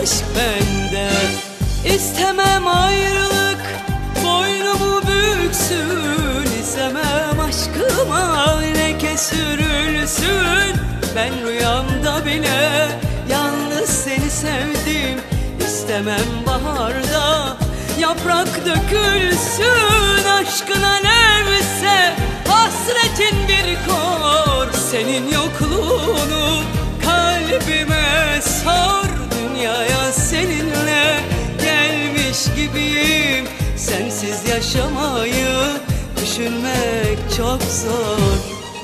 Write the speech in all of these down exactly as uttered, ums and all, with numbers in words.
aşk bende. İstemem ayrılık boynumu büksün, İstemem aşkıma leke sürülsün. Ben rüyamda bile yalnız seni sevdim. İstemem baharda yaprak dökülsün. Aşkın alevse hasretin bir kor, senin yokluğunu kalbime sor. Dünyaya seninle gelmiş gibiyim, sensiz yaşamayı düşünmek çok zor.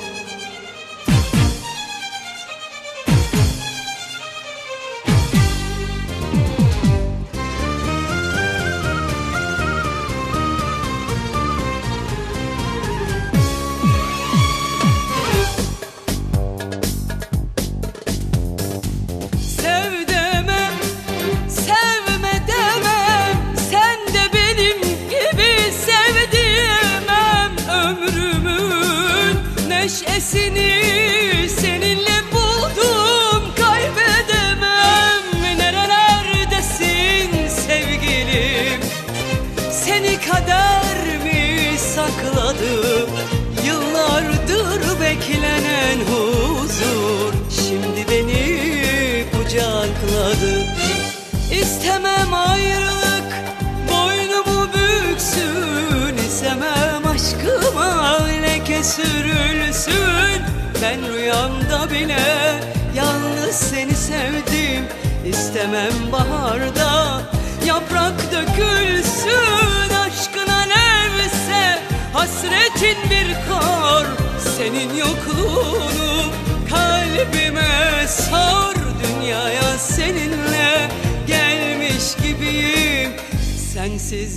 Neşesini seninle buldum, kaybedemem. Nerelerdesin sevgilim? Seni kader mi sakladı? Yıllardır beklenen huzur şimdi beni kucakladı. İstemem ayrılık boynumu büksün, İstemem aşkıma leke sürülsün. Ben rüyamda bile yalnız seni sevdim. İstemem baharda yaprak dökülsün. Aşkın alevse hasretin bir kor, senin yokluğunu kalbime sor. Dünyaya seninle gelmiş gibiyim, sensiz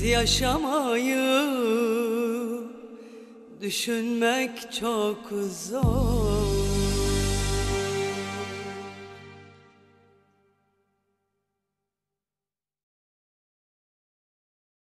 yaşamayı düşünmek çok zor.